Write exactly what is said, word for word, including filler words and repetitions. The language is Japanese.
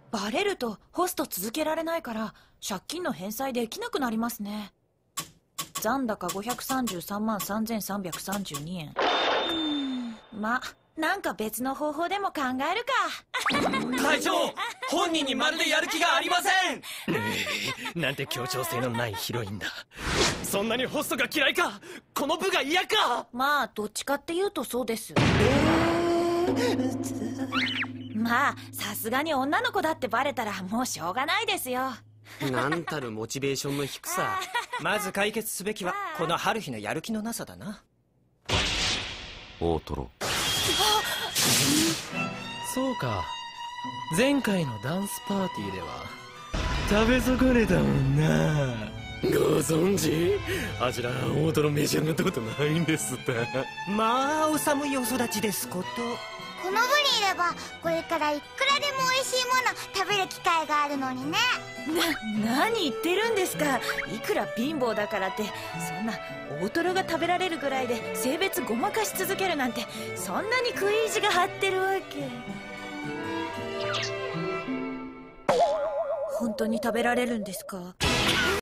バレるとホスト続けられないから借金の返済できなくなりますね。残高ごひゃくさんじゅうさんまんさんぜんさんびゃくさんじゅうにえん。うーん、ま、なんか別の方法でも考えるか。 会長、本人にまるでやる気がありません。 なんて協調性のないヒロインだ。そんなにホストが嫌いか。この部が嫌か。 まあどっちかっていうとそうです。まあさすがに女の子だってバレたらもうしょうがないですよ。 なんたるモチベーションの低さ。 まず解決すべきはこの春日のやる気のなさだな。 大トロ。 そうか、前回のダンスパーティーでは食べ損ねたもんな。ご存知？あちら大トロ召し上がったことないんですって。 まあお寒いお育ちですこと。 この部にいればこれからいくらでも美味しいもの食べる機会があるのにね。 な、何言ってるんですか。いくら貧乏だからってそんな大トロが食べられるぐらいで性別ごまかし続けるなんて、そんなに食い意地が張ってるわけ。本当に食べられるんですか？